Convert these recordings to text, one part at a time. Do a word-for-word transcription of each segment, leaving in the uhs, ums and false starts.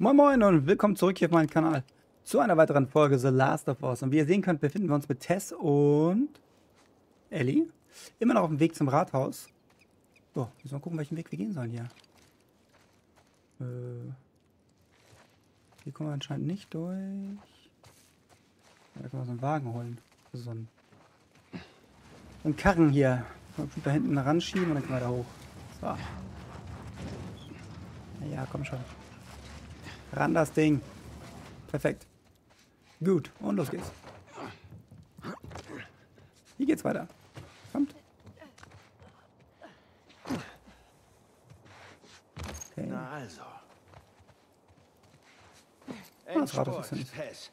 Moin Moin und willkommen zurück hier auf meinem Kanal zu einer weiteren Folge The Last of Us. Und wie ihr sehen könnt, befinden wir uns mit Tess und Ellie immer noch auf dem Weg zum Rathaus. So, müssen wir mal gucken, welchen Weg wir gehen sollen hier. Äh, hier kommen wir anscheinend nicht durch. Da können wir so einen Wagen holen. Also so einen, so einen Karren hier. Da hinten ranschieben und dann können wir da hoch. So. Ja, komm schon. Ran das Ding. Perfekt. Gut, und los geht's. Hier geht's weiter. Kommt. Okay. Na also. Ah, das Rathaus ist ja nicht. Tess.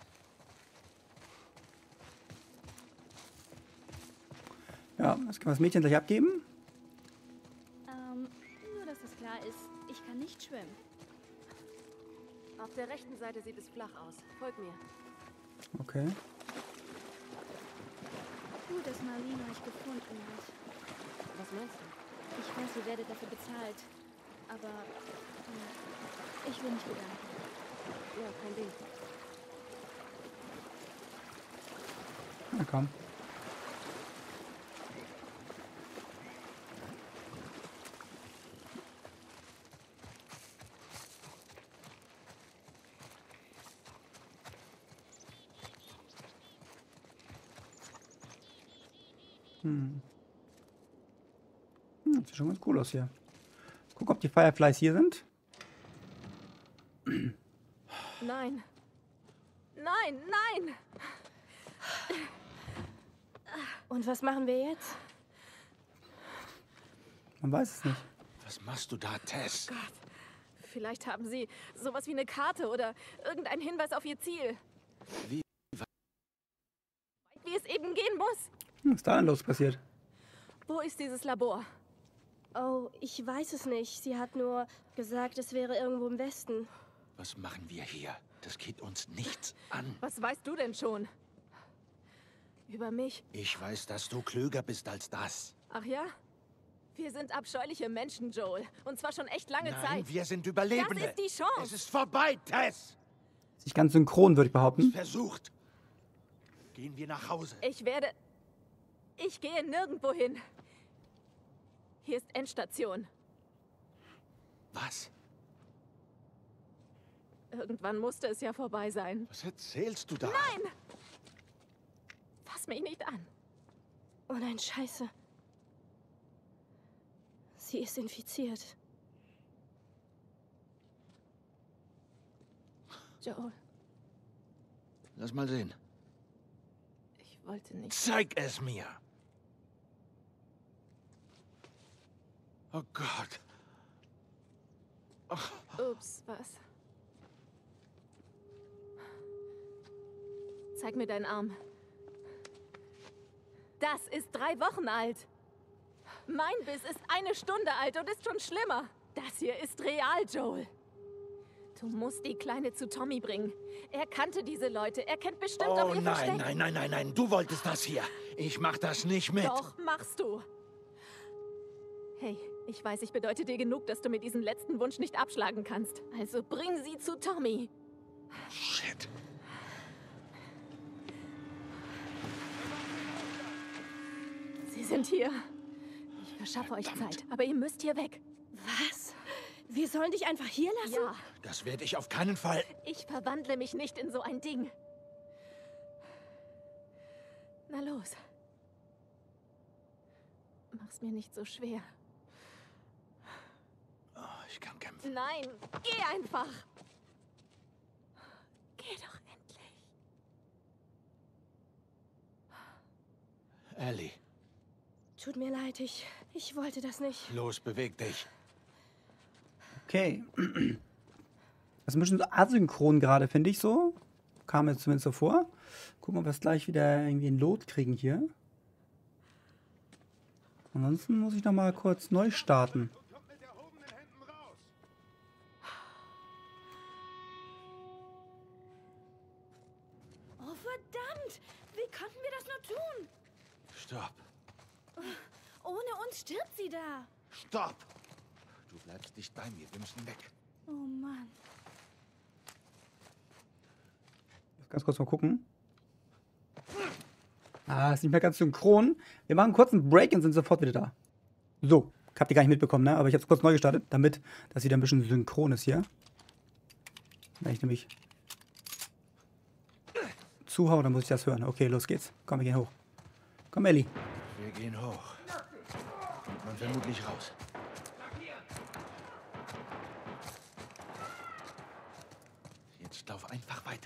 Ja, das können wir das Mädchen gleich abgeben. Ähm, nur dass es klar ist, ich kann nicht schwimmen. Auf der rechten Seite sieht es flach aus. Folg mir. Okay. Gut, dass Marlene euch gefunden hat. Was meinst du? Ich weiß, ihr werdet dafür bezahlt. Aber ja, ich will mich bedanken. Ja, kein Ding. Na komm. Hm. Hm, sieht schon ganz cool aus hier. Guck, ob die Fireflies hier sind. Nein. Nein, nein! Und was machen wir jetzt? Man weiß es nicht. Was machst du da, Tess? Gott. Vielleicht haben sie sowas wie eine Karte oder irgendeinen Hinweis auf ihr Ziel. Wie? Wie es eben gehen muss. Was ist da denn los passiert? Wo ist dieses Labor? Oh, ich weiß es nicht. Sie hat nur gesagt, es wäre irgendwo im Westen. Was machen wir hier? Das geht uns nichts an. Was weißt du denn schon? Über mich? Ich weiß, dass du klüger bist als das. Ach ja? Wir sind abscheuliche Menschen, Joel. Und zwar schon echt lange Nein, Zeit. wir sind Überlebende. Das ist die Chance. Es ist vorbei, Tess. Ist nicht ganz synchron, würde ich behaupten. Versucht. Gehen wir nach Hause. Ich werde... Ich gehe nirgendwo hin. Hier ist Endstation. Was? Irgendwann musste es ja vorbei sein. Was erzählst du da? Nein! Fass mich nicht an. Oh nein, Scheiße. Sie ist infiziert. Joel, Lass mal sehen. ich wollte nicht... Zeig es mir. Oh Gott. Ups, was? Zeig mir deinen Arm. Das ist drei Wochen alt. Mein Biss ist eine Stunde alt und ist schon schlimmer. Das hier ist real, Joel. Du musst die Kleine zu Tommy bringen. Er kannte diese Leute. Er kennt bestimmt auch Oh ihr nein, Versteck. nein, nein, nein, nein. Du wolltest das hier. Ich mach das nicht mit. Doch, machst du. Hey, ich weiß, ich bedeute dir genug, dass du mir diesen letzten Wunsch nicht abschlagen kannst. Also bring sie zu Tommy. Shit. Sie sind hier. Ich verschaffe euch Verdammt. Zeit, aber ihr müsst hier weg. Was? Wir sollen dich einfach hier lassen? Ja, Das werde ich auf keinen Fall. ich verwandle mich nicht in so ein Ding. Na los. Mach's mir nicht so schwer. Oh, ich kann kämpfen. Nein, geh einfach. Geh doch endlich. Ellie, Tut mir leid, ich, ich wollte das nicht. los, beweg dich. Okay. Das ist ein bisschen so asynchron gerade, finde ich so. Kam mir zumindest so vor. Gucken, ob wir es gleich wieder irgendwie in Lot kriegen hier. Ansonsten muss ich noch mal kurz neu starten. Oh, verdammt! Wie konnten wir das nur tun? Stopp. Ohne uns stirbt sie da. Stopp. Du bleibst dicht bei mir. Wir müssen weg. Oh Mann. Ganz kurz mal gucken. Ah, ist nicht mehr ganz synchron. Wir machen kurz einen Break und sind sofort wieder da. So, habt ihr gar nicht mitbekommen, ne? Aber ich habe es kurz neu gestartet, damit das wieder ein bisschen synchron ist hier. Wenn ich nämlich zuhaue, dann muss ich das hören. Okay, los geht's. Komm, wir gehen hoch. Komm, Ellie. Wir gehen hoch. Kommt man vermutlich raus. Jetzt lauf einfach weiter.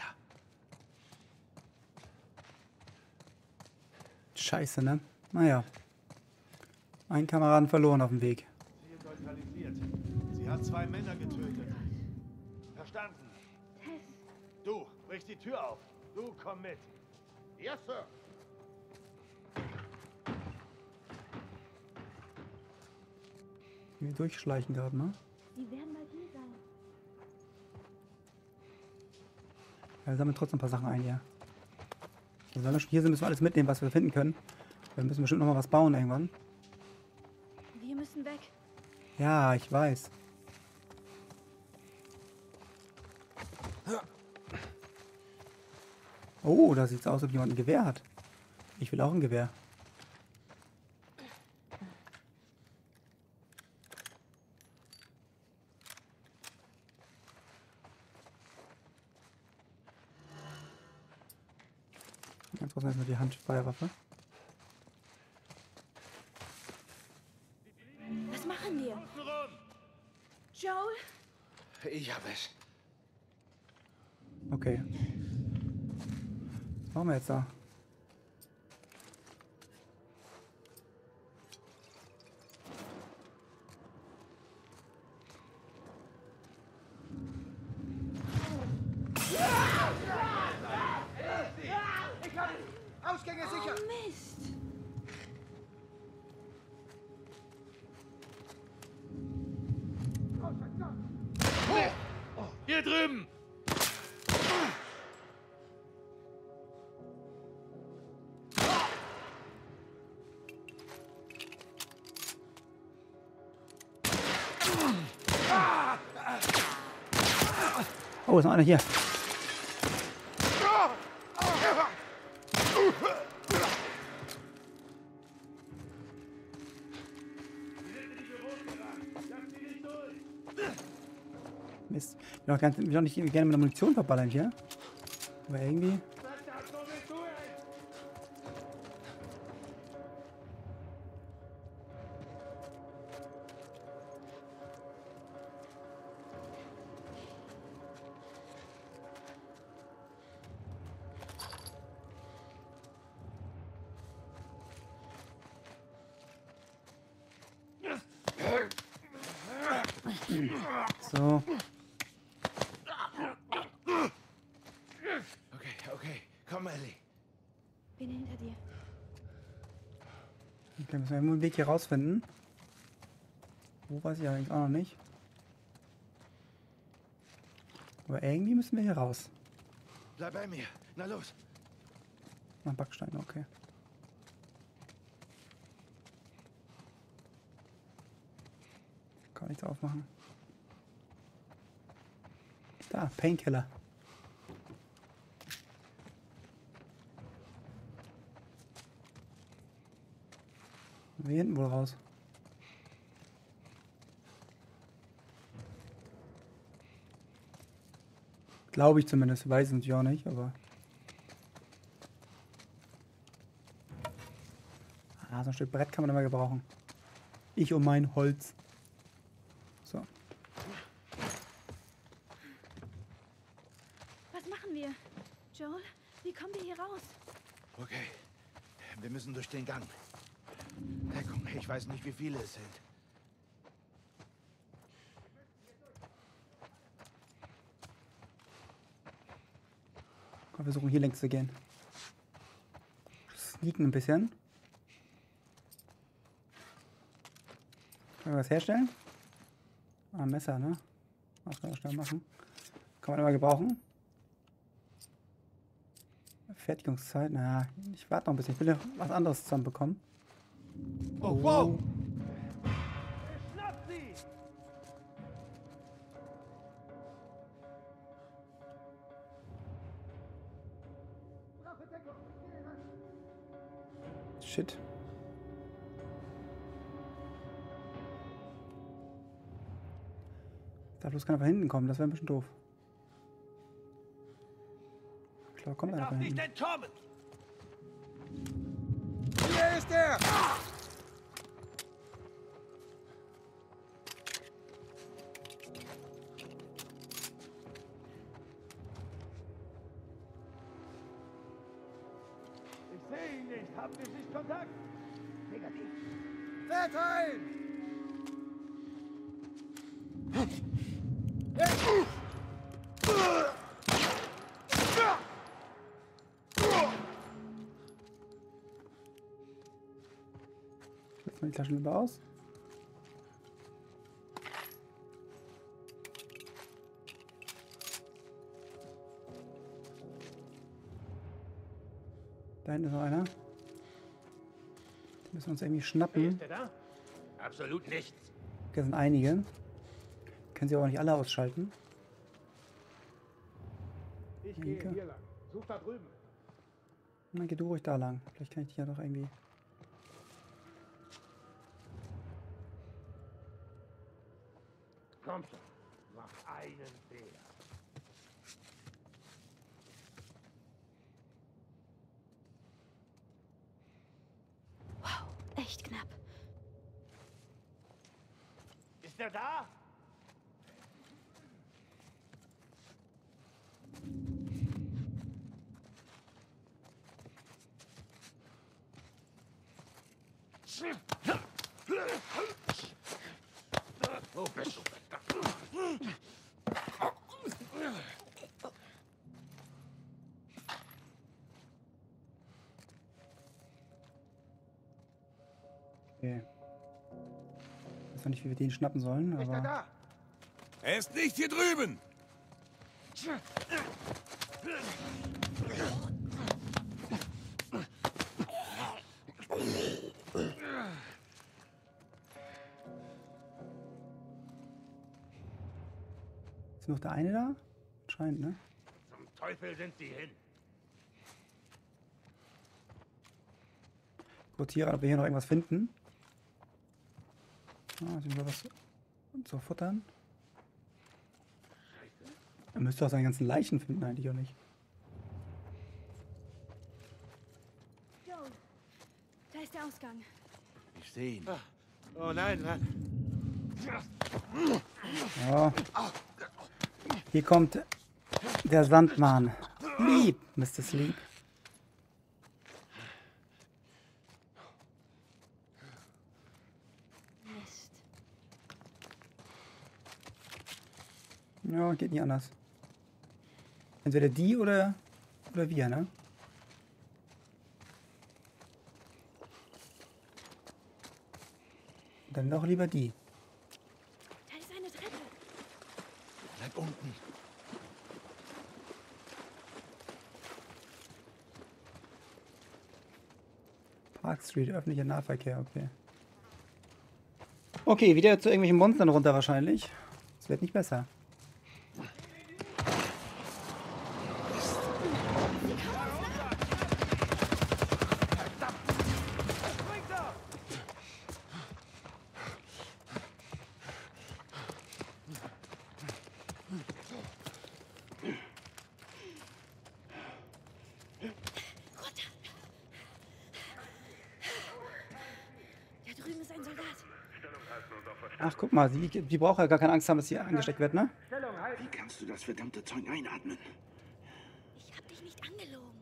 Scheiße, ne? Naja. Ein Kameraden verloren auf dem Weg. Sie ist neutralisiert. Sie hat zwei Männer getötet. Verstanden? Du, brich die Tür auf. Du, komm mit. Yes, Sir. Wir durchschleichen gerade, ne? Sie werden mal hier sein. Ja, wir sammeln trotzdem ein paar Sachen ein, ja. Also, wenn wir schon hier sind, müssen wir alles mitnehmen, was wir finden können. Wir müssen bestimmt noch mal was bauen irgendwann. Wir müssen weg. Ja, ich weiß. Oh, da sieht es aus, als ob jemand ein Gewehr hat. Ich will auch ein Gewehr. Ganz kurz erstmal die Handfeuerwaffe. Was machen wir? Joel? Ich hab es. Okay. Was machen wir jetzt da? Ausgänge sicher! Oh, Mist. Hier drüben! Oh, ist noch einer hier. Mist. Ich will doch, ganz, will doch nicht gerne mit der Munition verballern hier. Aber irgendwie. So. Okay, okay. Komm, Ellie. Bin hinter dir. Okay, müssen wir einen Weg hier rausfinden. Wo weiß ich eigentlich auch noch nicht. Aber irgendwie müssen wir hier raus. Bleib bei mir. Na los. Nach Backstein, okay. Kann nichts aufmachen. Da, Painkiller. Wir hinten wohl raus. Glaube ich zumindest, weiß es natürlich auch nicht, aber. Ah, so ein Stück Brett kann man immer gebrauchen. Ich und mein Holz. So. Was machen wir? Joel, wie kommen wir hier raus? Okay. Wir müssen durch den Gang. Deckung. Ich weiß nicht, wie viele es sind. Wir versuchen hier längs zu gehen. Sneaken ein bisschen. Können wir was herstellen? Ah, ein Messer, ne? Was können wir schnell machen? Kann man immer gebrauchen. Fertigungszeit, naja, ich warte noch ein bisschen. Ich will ja was anderes zusammen bekommen. Oh, wow! Schnapp sie! Shit. Da bloß keiner von hinten kommen, das wäre ein bisschen doof. Klar, kommt einer von hinten. Nicht entkommen! Hier ist er! Ich sehe ihn nicht. Haben wir Sichtkontakt? Negativ. Verteilen! Lass mal die Taschen lieber aus. Da hinten ist noch einer. Den müssen wir uns irgendwie schnappen. Ist er da? Absolut nichts. Hier sind einige. Können sie aber nicht alle ausschalten. Ich gehe gehe hier lang. Such da drüben. Und dann geh du ruhig da lang. Vielleicht kann ich dich ja noch irgendwie... Komm schon. Mach einen Fehler. Wow, echt knapp. Ist er da? Wo bist du? Okay. Ich weiß noch nicht, wie wir den schnappen sollen, Ist er aber... da? Er ist nicht hier drüben! Ist noch der eine da? Scheint, ne? Zum Teufel sind sie hin. Rotiere, ob wir hier noch irgendwas finden. Ah, sind wir was zu futtern. Er müsste auch seine ganzen Leichen finden, eigentlich auch nicht. Joel, da ist der Ausgang. Ich sehe ihn. Oh nein, nein. Ja. Hier kommt der Sandmann. Sleep, Mister Sleep. Mist. Ja, geht nicht anders. Entweder die oder, oder wir, ne? Dann doch lieber die. Da ist eine Treppe. Bleib unten. Park Street, öffentlicher Nahverkehr, okay. Okay, wieder zu irgendwelchen Monstern runter wahrscheinlich. Es wird nicht besser. Da drüben ist ein Soldat. Ach, guck mal, die, die braucht ja gar keine Angst haben, dass sie angesteckt wird, ne? Wie kannst du das verdammte Zeug einatmen? Ich hab dich nicht angelogen.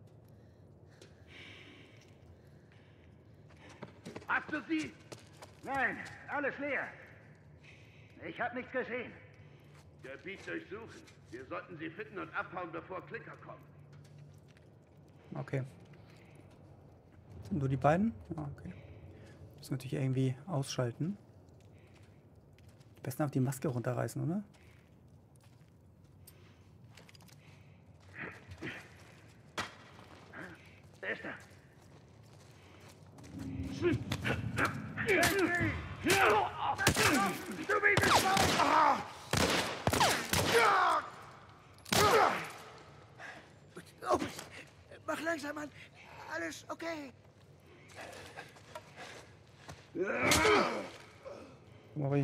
Hast du sie? Nein, alles leer. Ich habe nichts gesehen. Gebiet durchsuchen. Wir sollten sie finden und abhauen, bevor Klicker kommen. Okay. Sind nur die beiden? Ja, okay. Müssen wir natürlich irgendwie ausschalten. Am besten auf die Maske runterreißen, oder? Wer ist er? Du bist es mal! Oh, mach langsam, Mann. Alles okay. Mori.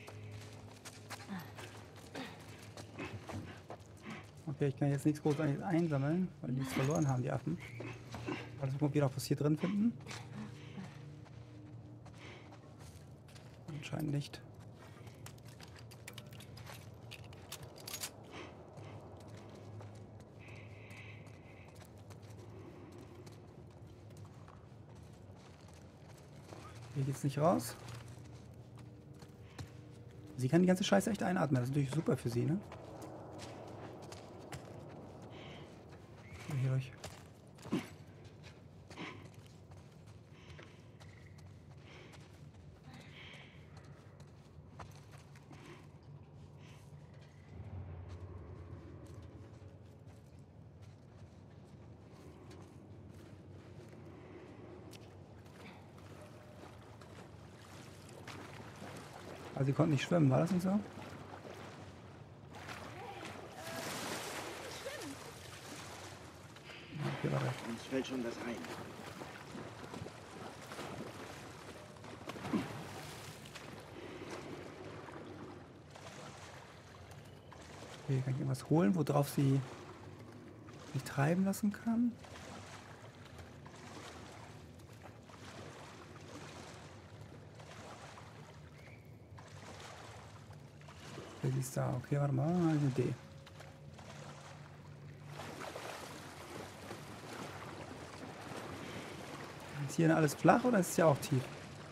Okay, ich kann jetzt nichts großartig einsammeln, weil die es verloren haben, die Affen. Also gucken wir noch was hier drin finden. Anscheinend nicht. Hier geht's nicht raus. Sie kann die ganze Scheiße echt einatmen. Das ist natürlich super für sie, ne? Hier durch. Also sie konnten nicht schwimmen, war das nicht so? Okay, warte. Uns fällt schon was ein. Okay, kann ich irgendwas holen, worauf sie sich treiben lassen kann? Okay, sie ist da. Okay, warte mal, eine Idee. Ist hier alles flach oder ist es ja auch tief?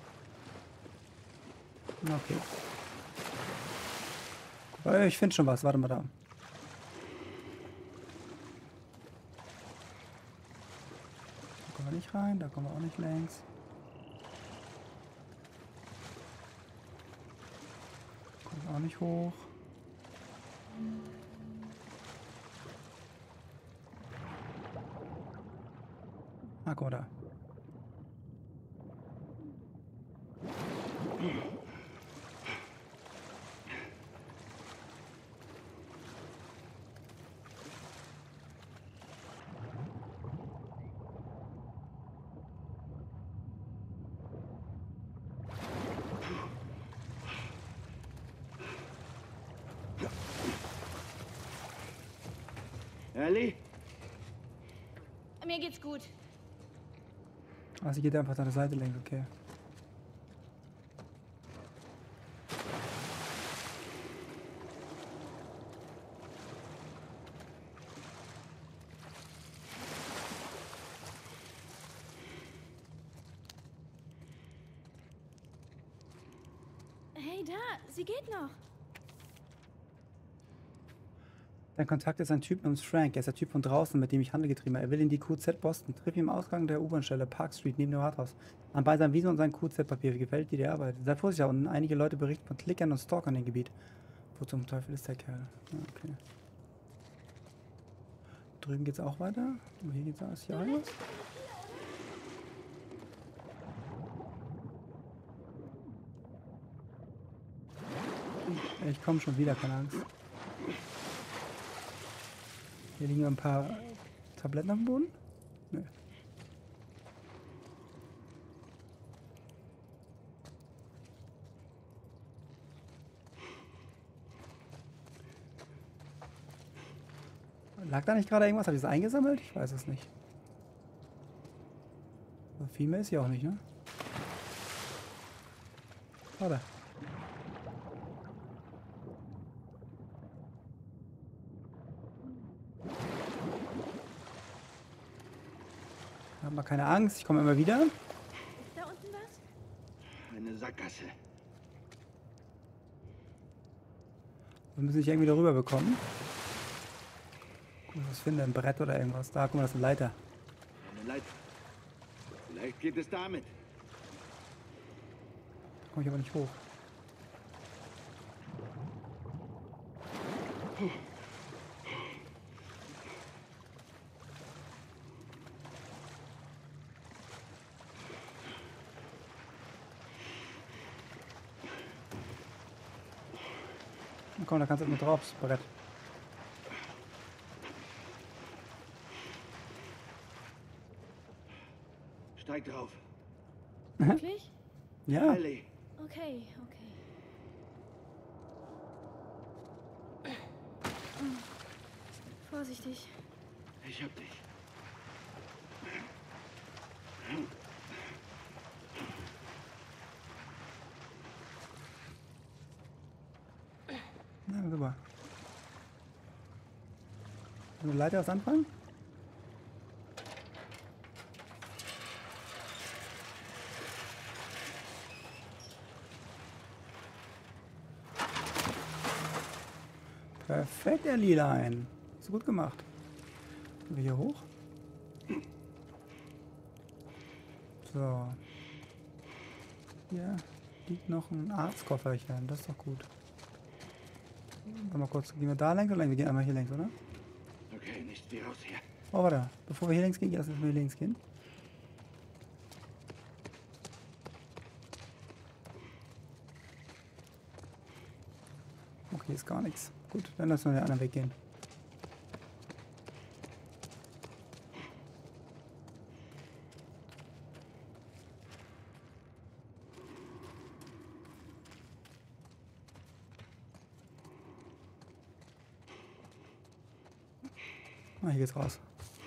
Okay. Aber ich finde schon was. Warte mal da. Da kommen wir nicht rein, da kommen wir auch nicht längs. Kommen wir auch nicht hoch. Ah, guck mal da. Ellie? Mir geht's gut. Ah, sie geht einfach an der Seite längs, okay. Hey, da, sie geht noch. Dein Kontakt ist ein Typ namens Frank. Er ist der Typ von draußen, mit dem ich Handel getrieben habe. Er will in die Q Z Boston. Triff ihn im Ausgang der U-Bahn-Stelle, Park Street, neben dem Rathaus. Anbei seinem Visum und sein Q Z-Papier. Wie gefällt dir die Arbeit? Sei vorsichtig da unten. Einige Leute berichten von Klickern und Stalkern im Gebiet. Wo zum Teufel ist der Kerl? Ja, okay. Drüben geht's auch weiter. Und hier geht's aus. Hier raus. Ich komme schon wieder, keine Angst. Hier liegen ein paar Tabletten am Boden. Nö. Lag da nicht gerade irgendwas? Habe ich es eingesammelt? Ich weiß es nicht. Aber viel mehr ist hier auch nicht, ne? Oder? Hab mal keine Angst, ich komme immer wieder. Ist da unten was? Eine Sackgasse. Wir müssen dich irgendwie darüber bekommen. Guck, was finde, ein Brett oder irgendwas. Da, guck mal, das ist eine Leiter. Eine Leiter. Vielleicht geht es damit. Da komme ich aber nicht hoch. Na komm, da kannst du mit drauf, das Brett. Steig drauf. Wirklich? Ja. Ellie, Okay, okay. Oh. Vorsichtig. ich hab dich. Na, super. Eine Leiter was anfangen? Perfekt, der Lilein. Hast du gut gemacht. Gehen wir hier hoch? So. Hier liegt noch ein Arztkofferchen. Das ist doch gut. Mal kurz, gehen wir da längs oder längs? Wir gehen einmal hier längs, oder? Okay, nicht wie raus hier. Oh, warte. Bevor wir hier längs gehen, lass uns mal hier längs gehen. Okay, ist gar nichts. Gut, dann lassen wir den anderen Weg gehen. Ah, hier geht's raus.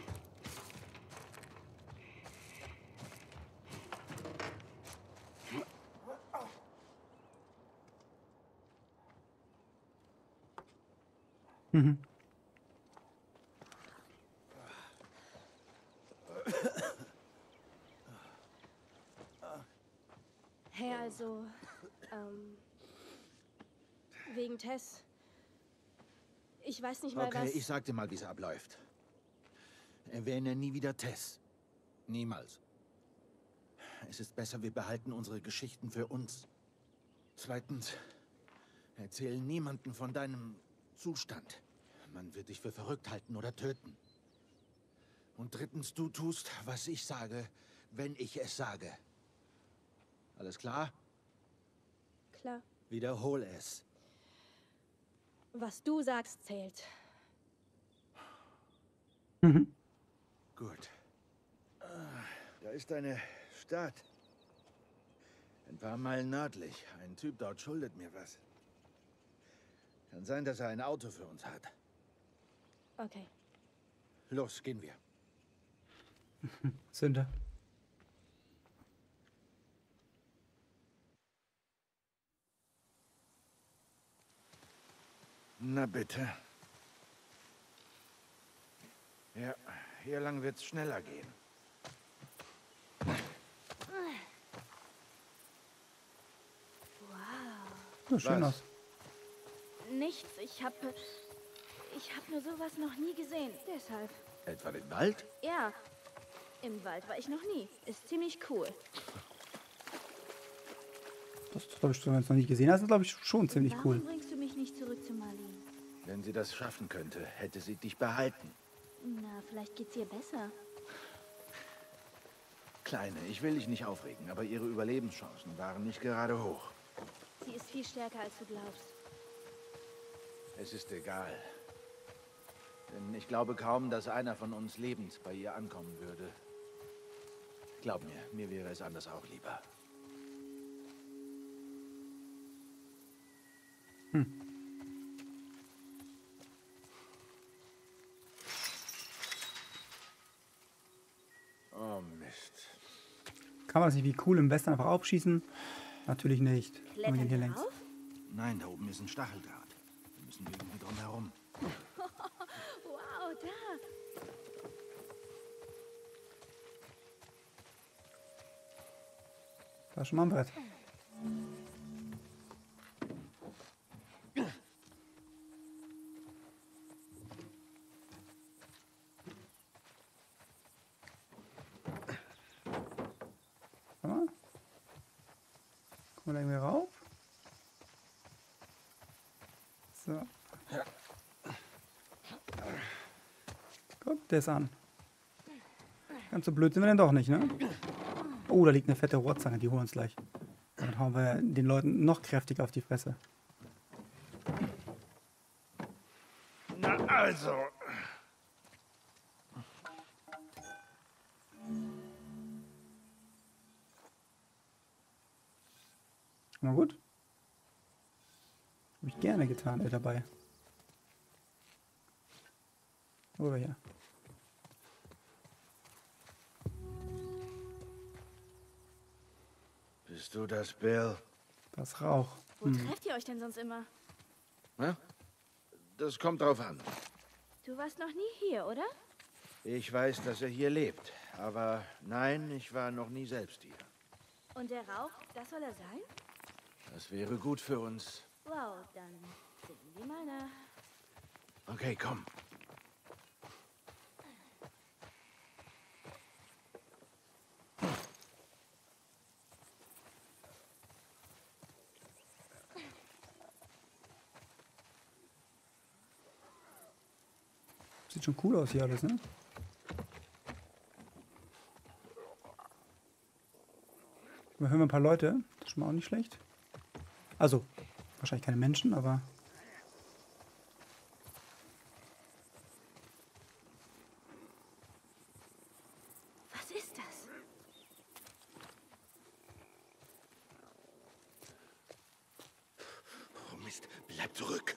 Mhm. Hey, also, ähm, wegen Tess. Ich weiß nicht mal, Okay, was... ich sag dir mal, wie es abläuft. Erwähne nie wieder Tess. Niemals. Es ist besser, wir behalten unsere Geschichten für uns. Zweitens, erzähl niemanden von deinem Zustand. Man wird dich für verrückt halten oder töten. Und drittens, du tust, was ich sage, wenn ich es sage. Alles klar? Klar. Wiederhol es. Was du sagst, zählt. Mhm. Gut. Da ist eine Stadt. Ein paar Meilen nördlich. Ein Typ dort schuldet mir was. Kann sein, dass er ein Auto für uns hat. Okay. Los, gehen wir. Sünde. Na bitte. Ja, hier lang wird's schneller gehen. Ja, schön Was? aus. Nichts. Ich hab... Ich hab nur sowas noch nie gesehen. Deshalb. Etwa den Wald? Ja. Im Wald war ich noch nie. Ist ziemlich cool. Das glaube ich, wenn du es noch nicht gesehen hast, ist glaube ich schon ziemlich Warum cool. bringst du mich nicht zurück zu Marlene? Wenn sie das schaffen könnte, hätte sie dich behalten. Na, vielleicht geht's ihr besser. Kleine, ich will dich nicht aufregen, aber ihre Überlebenschancen waren nicht gerade hoch. Sie ist viel stärker, als du glaubst. Es ist egal. Denn ich glaube kaum, dass einer von uns lebend bei ihr ankommen würde. Glaub mir, mir wäre es anders auch lieber. Oh Mist. Kann man das nicht wie cool im Westen einfach aufschießen? Natürlich nicht. Und wir gehen hier Klettern längs. drauf? Nein, da oben ist ein Stacheldraht. Wir müssen irgendwie drum herum. Wow, da. Da ist schon mal ein Brett. Warte mal. Kommen wir da irgendwie rauf? So. Guck das an. Ganz so blöd sind wir denn doch nicht, ne? Oh, da liegt eine fette Rohrzange, die holen wir uns gleich. Dann hauen wir den Leuten noch kräftiger auf die Fresse. Na also. Schon mal gut. Habe ich gerne getan, äh, dabei. Oder hier. Bist du das, Bill? Das Rauch. Wo Hm. trefft ihr euch denn sonst immer? Na? Das kommt drauf an. Du warst noch nie hier, oder? Ich weiß, dass er hier lebt. Aber nein, ich war noch nie selbst hier. Und der Rauch, das soll er sein? Das wäre gut für uns. Wow, dann sehen wir mal nach. Okay, komm. Sieht schon cool aus hier alles, ne? Wir hören ein paar Leute. Das ist schon mal auch nicht schlecht. Also, wahrscheinlich keine Menschen, aber... Was ist das? Oh Mist, bleib zurück.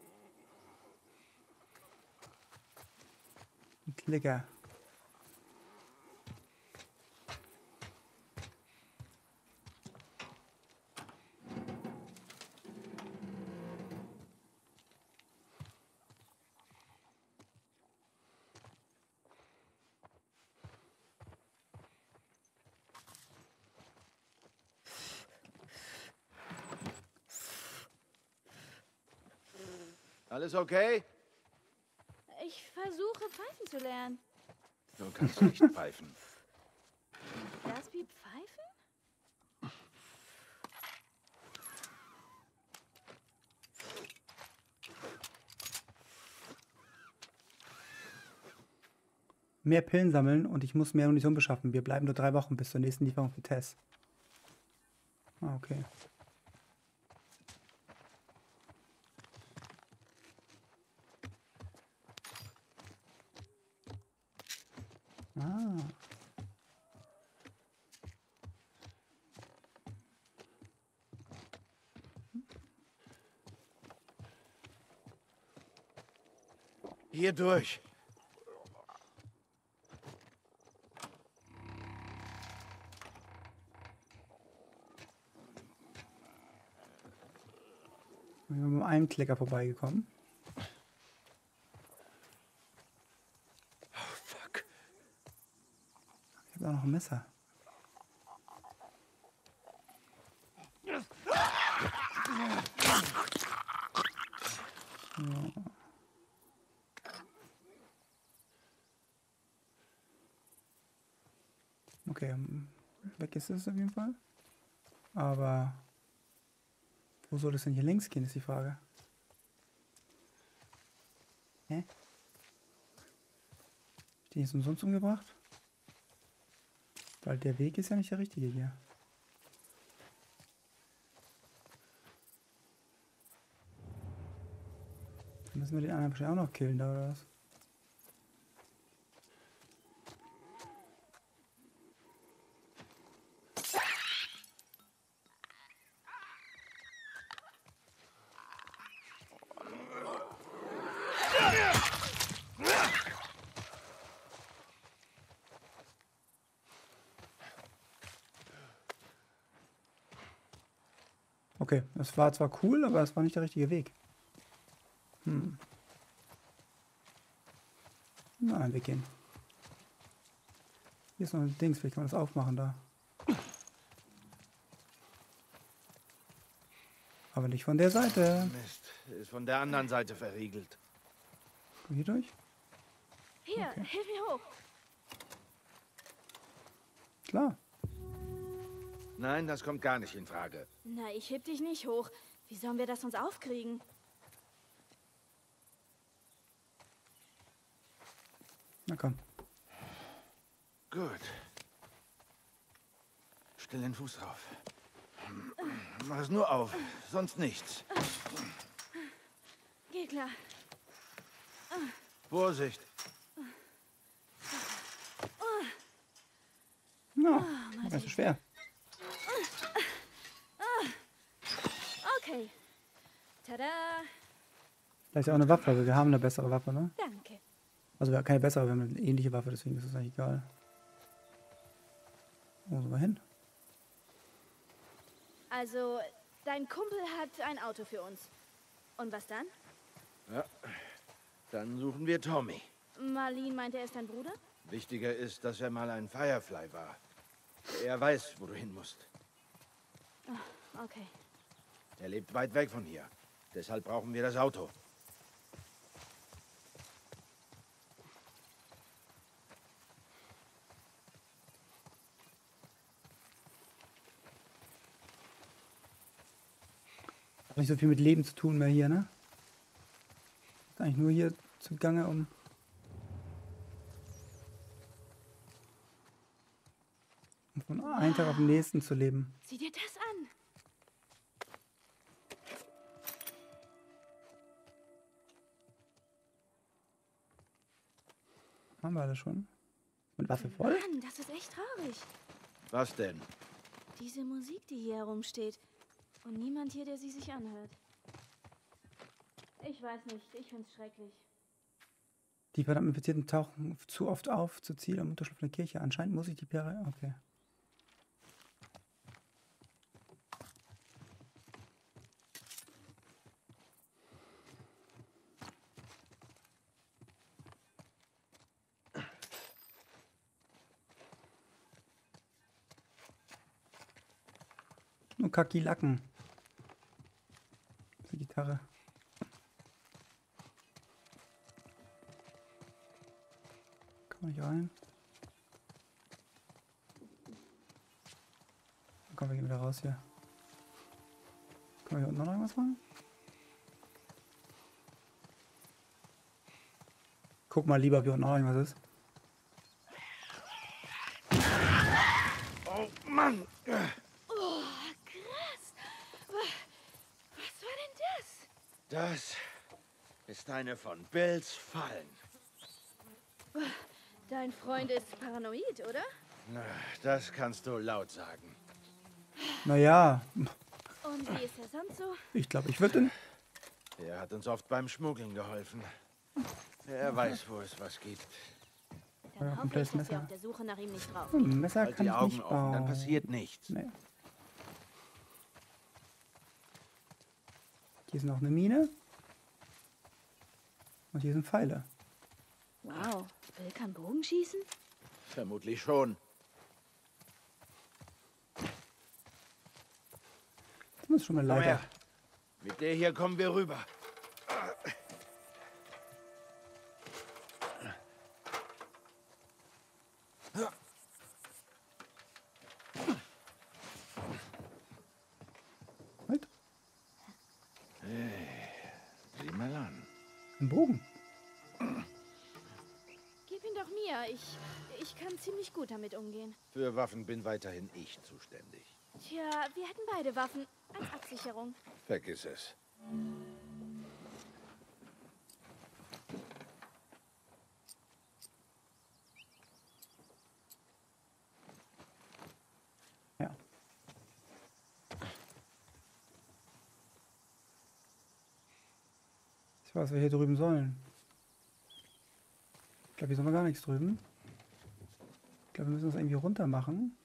Ein Klicker. Alles okay? Ich versuche, pfeifen zu lernen. Du kannst nicht pfeifen. Das wie Pfeifen? Mehr Pillen sammeln und ich muss mehr Munition beschaffen. Wir bleiben nur drei Wochen bis zur nächsten Lieferung für Tess. Ah, okay. Ah. Hier durch. Wir sind mit einem Klicker vorbeigekommen. Oh, fuck. Ich habe auch noch ein Messer. So. Okay, weg ist es auf jeden Fall. Aber wo soll es denn hier längs gehen, ist die Frage. Hä? Ist die jetzt umsonst umgebracht? Weil der Weg ist ja nicht der richtige hier. Dann müssen wir den anderen wahrscheinlich auch noch killen, da oder was? Okay, das war zwar cool, aber es war nicht der richtige Weg. Hm. Nein, wir gehen. Hier ist noch ein Dings, vielleicht kann man das aufmachen da. Aber nicht von der Seite. Mist, ist von der anderen Seite verriegelt. Hier durch? Hier, Okay. hilf mir hoch. Klar. Nein, das kommt gar nicht in Frage. Na, ich heb dich nicht hoch. Wie sollen wir das uns aufkriegen? Na komm. Gut. Stell den Fuß drauf. Mach es nur auf, sonst nichts. Geh klar. Vorsicht. Ja, das ist schwer. Okay. Tada. Vielleicht auch eine Waffe, aber wir haben eine bessere Waffe, ne? Danke. Also wir haben keine bessere, wir haben eine ähnliche Waffe, deswegen ist es eigentlich egal. Wo sind wir hin? Also, dein Kumpel hat ein Auto für uns. Und was dann? Ja, dann suchen wir Tommy. Marlene meinte, er ist dein Bruder? Wichtiger ist, dass er mal ein Firefly war. Er weiß, wo du hin musst. Oh, okay. Er lebt weit weg von hier. Deshalb brauchen wir das Auto. Hat nicht so viel mit Leben zu tun mehr hier, ne? Ist eigentlich nur hier zugange, um... um von einem Tag auf den nächsten zu leben. Sieh dir das an. Haben wir alles schon? Mit Waffe voll? Mann, das ist echt traurig. Was denn? Diese Musik, die hier herumsteht. Und niemand hier, der sie sich anhört. Ich weiß nicht, ich find's schrecklich. Die verdammten Infizierten tauchen zu oft auf, zu Ziel am Unterschlupf der Kirche. Anscheinend muss ich die Perre... Okay. Nur Kakilacken. Die Gitarre. Komm ich rein. Dann kommen wir gehen wieder raus hier. Können wir hier unten noch irgendwas machen? Guck mal lieber, ob hier unten noch irgendwas ist. Oh Mann! Oh, krass. Was war denn das? Das ist eine von Bills Fallen. Dein Freund ist paranoid, oder? Na, das kannst du laut sagen. Naja, Und wie ist er sonst so? ich glaube, ich würde... Er hat uns oft beim Schmuggeln geholfen. Er weiß, wo es was gibt. Dann Ja, hoffe komplettes ich, dass wir Messer. auf der Suche nach ihm nicht drauf. Ein Messer Halt kann die ich Augen nicht offen, dann bauen. passiert nichts. Nee. Hier ist noch eine Mine. Und hier sind Pfeile. Wow, Bill kann Bogen schießen? Vermutlich schon. Das ist schon eine Komm Leiter. her. Mit der hier kommen wir rüber. Halt. Sieh mal an. Ein Bogen. Gib ihn doch mir. Ich, ich kann ziemlich gut damit umgehen. Für Waffen bin weiterhin ich zuständig. Tja, wir hätten beide Waffen als Absicherung. Vergiss es. Ja. Ich weiß, was wir hier drüben sollen. Ich glaube, hier sollen wir gar nichts drüben. Ich glaube, wir müssen das irgendwie runter machen.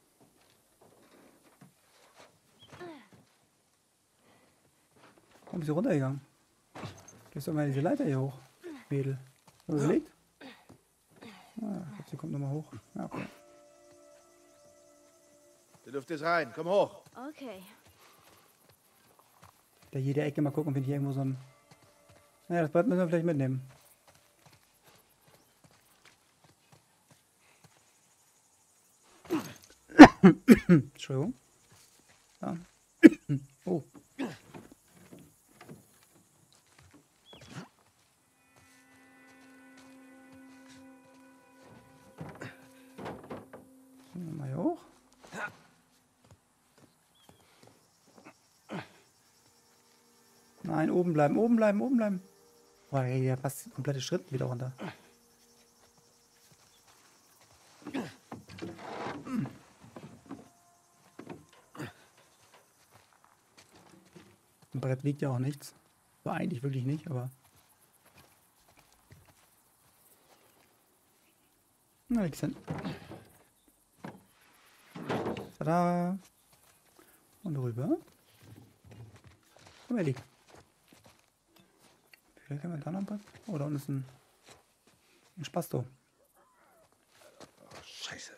Warum ist sie runtergegangen? Gehst du mal diese Leiter hier hoch, Mädel. Hast du überlegt? Ah, ich glaube, sie kommt nochmal hoch. Ja, okay. Die Luft ist rein. Komm hoch. Okay. Da jede Ecke mal gucken, wenn hier irgendwo so ein... Naja, das Brett müssen wir vielleicht mitnehmen. Entschuldigung. Ja. Oh. Mal hier hoch. Nein, oben bleiben, oben bleiben, oben bleiben. Boah, ey, der passt der komplette Schritt wieder runter. Im Brett liegt ja auch nichts. So eigentlich wirklich nicht, aber... Na, nix hin. Tada! Und rüber. Komm, Ellie. Vielleicht haben wir da noch ein Brett. Oh, da unten ist ein, ein Spasto. Oh, Scheiße.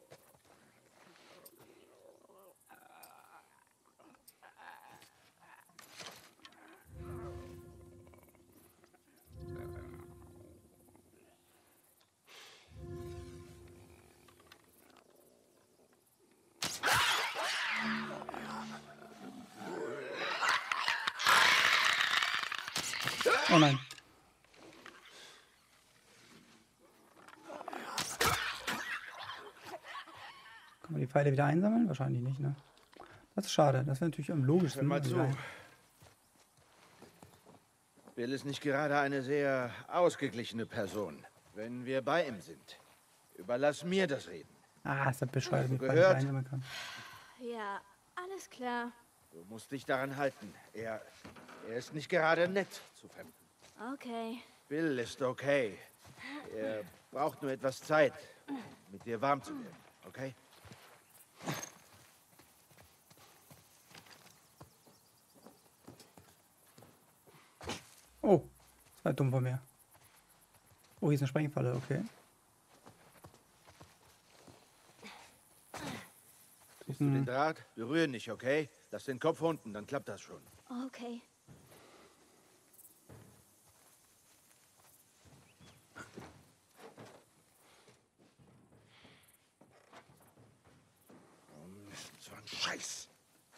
Oh nein. Kann man die Pfeile wieder einsammeln? Wahrscheinlich nicht, ne? Das ist schade. Das wäre natürlich am Hör logischsten. mal zu. Nein. Bill ist nicht gerade eine sehr ausgeglichene Person. Wenn wir bei ihm sind, überlass mir das Reden. Ah, ist das bescheuert, wie Pfeile Gehört? wieder einsammeln kann. Ja, alles klar. Du musst dich daran halten. Er, er ist nicht gerade nett zu Fremden. Okay. Bill ist okay. Er braucht nur etwas Zeit, mit dir warm zu werden, okay? Oh, das war dumm von mir. Oh, hier ist eine Sprengfalle, okay. Siehst du den Draht? Berühr nicht, okay? Lass den Kopf unten, dann klappt das schon. Okay. Oh Mist, so ein Scheiß.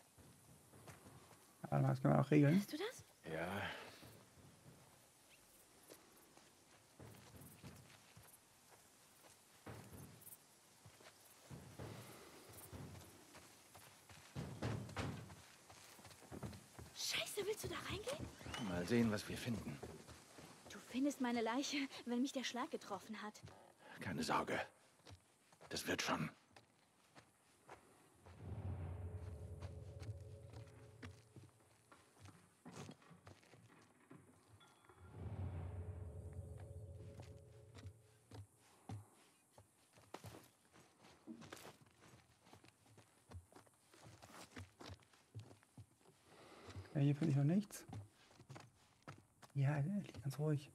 Warte mal, das können wir auch regeln. Hast du das? Ja. Scheiße, willst du da reingehen? Mal sehen, was wir finden. Du findest meine Leiche, wenn mich der Schlag getroffen hat. Keine Sorge. Das wird schon. Ja, hier finde ich noch nichts. Ja, liegt ganz ruhig.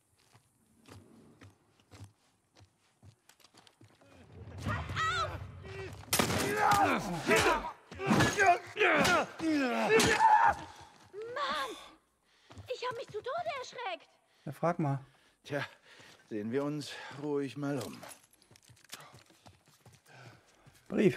Mann! Ich habe mich zu Tode erschreckt. Ja, frag mal. Tja, sehen wir uns ruhig mal um. Brief.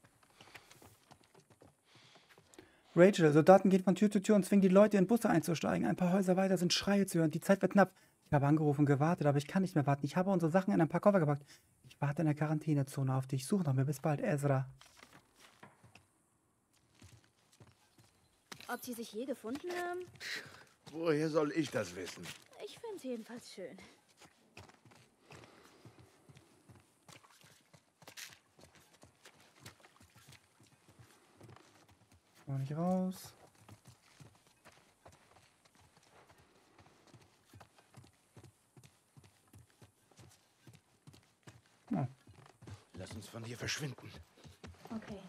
Rachel, Soldaten gehen von Tür zu Tür und zwingen die Leute in Busse einzusteigen. Ein paar Häuser weiter sind Schreie zu hören. Die Zeit wird knapp. Ich habe angerufen und gewartet, aber ich kann nicht mehr warten. Ich habe unsere Sachen in ein paar Koffer gepackt. Ich warte in der Quarantänezone auf dich. Suche nach mir. Bis bald, Ezra. Ob sie sich je gefunden haben? Woher soll ich das wissen? Ich finde es jedenfalls schön. Komm nicht raus. Oh. Lass uns von hier verschwinden. Okay.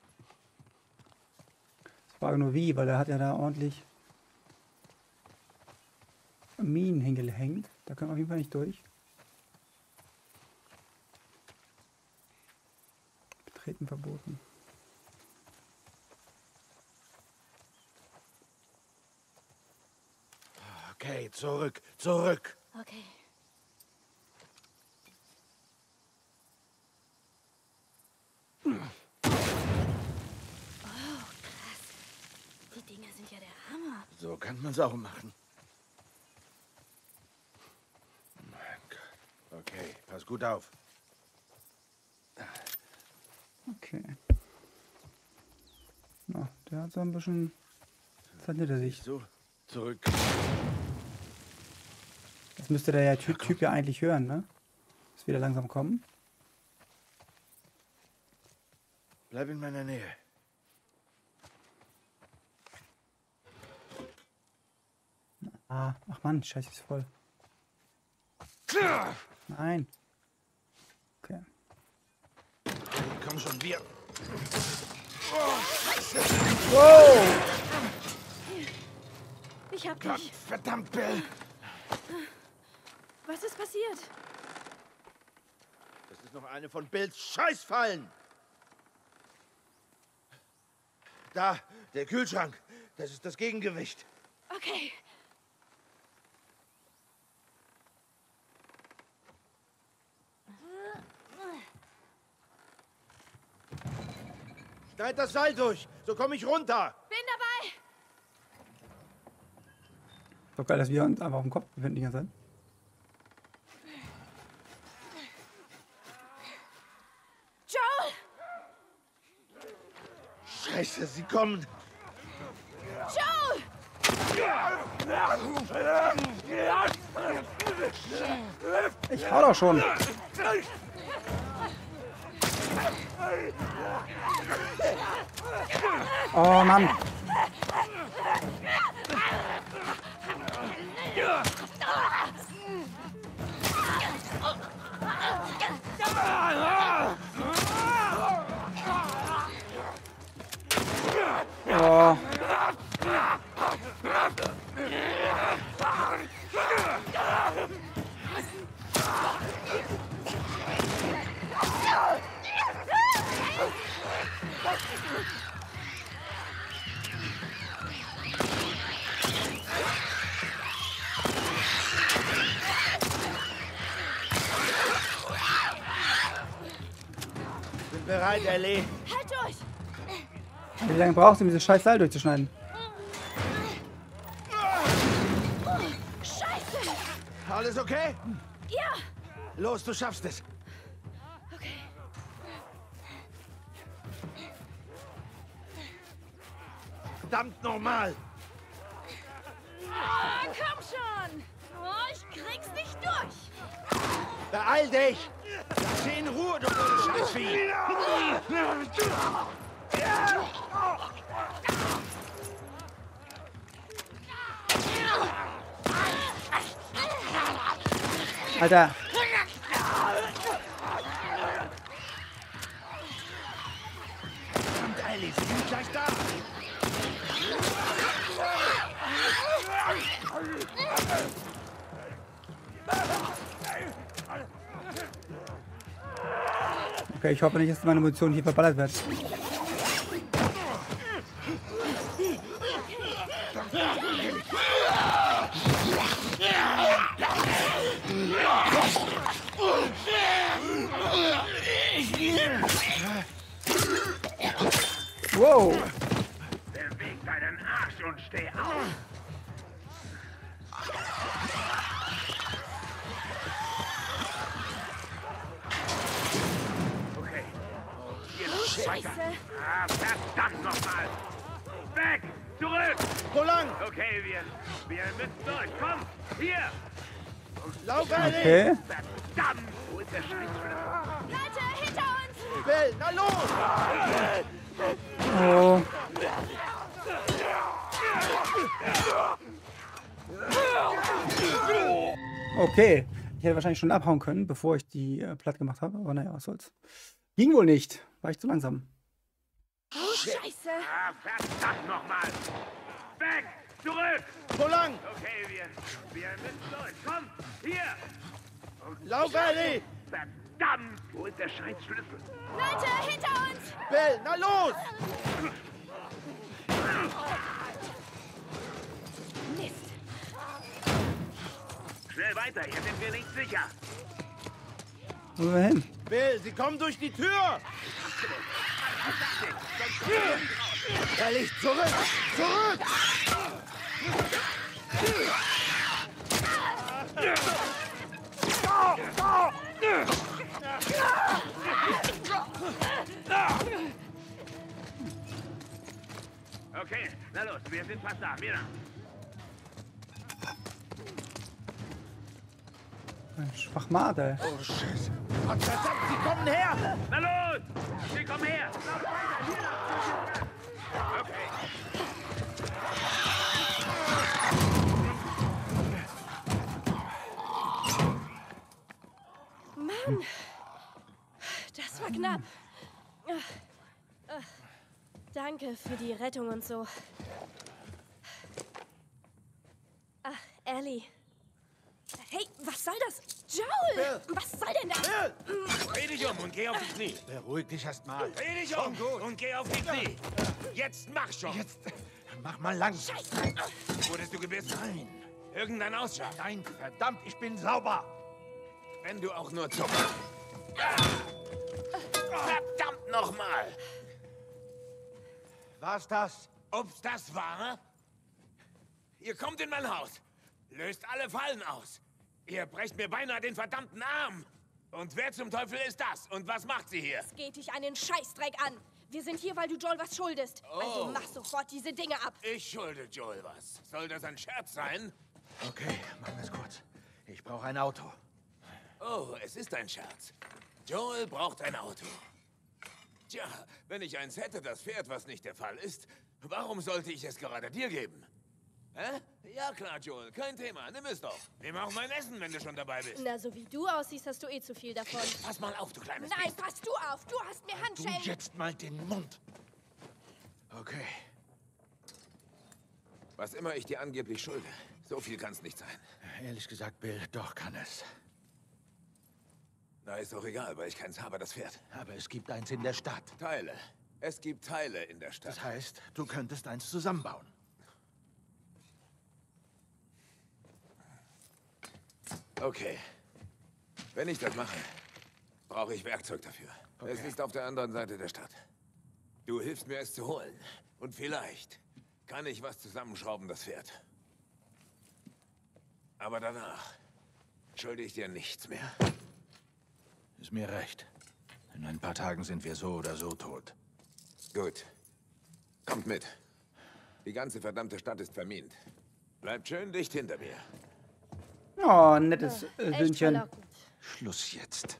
Ich frage nur wie, weil er hat ja da ordentlich Minen hingehängt. Da können wir auf jeden Fall nicht durch. Betreten verboten. Okay, zurück, zurück. Okay. Oh, krass. Die Dinger sind ja der Hammer. So kann man es auch machen. Mein Gott. Okay, pass gut auf. Okay. Na, der hat so ein bisschen Zeit hinter sich. So, zurück. Das müsste der ja Typ, typ ja eigentlich hören, ne? Dass wir wieder langsam kommen. Bleib in meiner Nähe. Ah, ach Mann, scheiße, ist voll. Nein. Okay. Komm schon, wir. Wow! Ich hab Gott, dich. verdammt, Bill. Was ist passiert? Das ist noch eine von Bills Scheißfallen. Da, der Kühlschrank. Das ist das Gegengewicht. Okay. Schneid das Seil durch, so komme ich runter. Bin dabei. Doch geil, dass wir uns einfach auf dem Kopf befinden die ganze Zeit. Joel! Scheiße, sie kommen. Joel! Ich hau doch schon. Oh Mann. Oh. Bin bereit, Ellie. Halt durch! Wie lange brauchst du, um dieses scheiß Seil durchzuschneiden? Scheiße! Alles okay? Ja! Los, du schaffst es. Okay. Verdammt nochmal. Ah, komm schon! Oh, ich krieg's nicht durch! Beeil dich. Lass sie in Ruhe, du blöde Scheißvieh. Alter. Verdammt, Ellie, sie sind gleich da. Okay, ich hoffe nicht, dass meine Munition hier verballert wird. Wow. Beweg deinen Arsch und steh auf. Okay. Hier, Scheiße! ah, verdammt nochmal. Weg! Zurück! Wo lang? Okay, wir, wir müssen durch. Komm, hier! Lauf, Ellie. Okay. Verdammt! Wo ist der Scheißschlüssel? Leute, hinter uns! Bill, na los. Oh. Okay. Ich hätte wahrscheinlich schon abhauen können, bevor ich die äh, platt gemacht habe. Aber naja, was soll's. Ging wohl nicht. War ich zu langsam. Oh, Scheiße! Ah, verdammt nochmal! Weg! Zurück! Wo lang? Okay, wir, wir müssen durch. Komm, hier! Lauf, Ellie. Verdammt! Wo ist der Scheißschlüssel? Leute, hinter uns! Bill, na los. Mist! Schnell weiter, hier sind wir nicht sicher. Wo sind wir hin? Bill, sie kommen durch die Tür. Ellie, zurück. Zurück. Okay, na los, wir sind fast da. Mira. Schwachmat, ey. Oh, Scheiße. Gott verdammt, sie kommen her. Na los! Sie kommen her! Lauf weiter, hier lang. Okay. knapp. Danke für die Rettung und so. Ach, Ellie. Hey, was soll das? Joel! Bill! Was soll denn das? Bill! Dreh dich um und geh auf die Knie. Beruhig dich erst mal. Dreh dich um und geh auf die Knie. Jetzt mach schon. Jetzt mach mal langsam. Wurdest du gebissen? Nein. Irgendein Ausschlag. Nein, verdammt, ich bin sauber. Wenn du auch nur zuckst. Verdammt nochmal. War's das? Ob's das war? Ihr kommt in mein Haus. Löst alle Fallen aus. Ihr brecht mir beinahe den verdammten Arm. Und wer zum Teufel ist das? Und was macht sie hier? Es geht dich einen Scheißdreck an. Wir sind hier, weil du Joel was schuldest. Also Oh. mach sofort diese Dinge ab. Ich schulde Joel was. Soll das ein Scherz sein? Okay, machen wir's kurz. Ich brauche ein Auto. Oh, es ist ein Scherz. Joel braucht ein Auto. Tja, wenn ich eins hätte, das Pferd, was nicht der Fall ist, warum sollte ich es gerade dir geben? Hä? Ja klar, Joel, kein Thema, nimm es doch. Nimm auch mein Essen, wenn du schon dabei bist. Na, so wie du aussiehst, hast du eh zu viel davon. Pass mal auf, du kleines Nein, Biest. pass du auf. Du hast mir Du Handschellen. jetzt mal den Mund. Okay. Was immer ich dir angeblich schulde, so viel kann's nicht sein. Ehrlich gesagt, Bill, doch kann es. Na, ist doch egal, weil ich keins habe, das Pferd. Aber es gibt eins in der Stadt. Teile. Es gibt Teile in der Stadt. Das heißt, du könntest eins zusammenbauen. Okay. Wenn ich das mache, brauche ich Werkzeug dafür. Okay. Es ist auf der anderen Seite der Stadt. Du hilfst mir, es zu holen. Und vielleicht kann ich was zusammenschrauben, das Pferd. Aber danach schulde ich dir nichts mehr. Ist mir recht. In ein paar Tagen sind wir so oder so tot. Gut. Kommt mit. Die ganze verdammte Stadt ist vermint. Bleibt schön dicht hinter mir. Oh, nettes äh, Echt Söhnchen. verlockend. Schluss jetzt.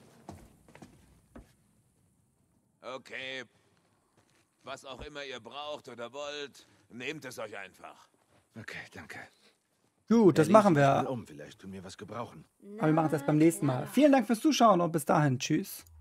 Okay. Was auch immer ihr braucht oder wollt, nehmt es euch einfach. Okay, danke. Gut, das Ellie, machen ich mal wir. um. Vielleicht tun wir was gebrauchen. Aber wir machen es erst beim nächsten Mal. Vielen Dank fürs Zuschauen und bis dahin. Tschüss.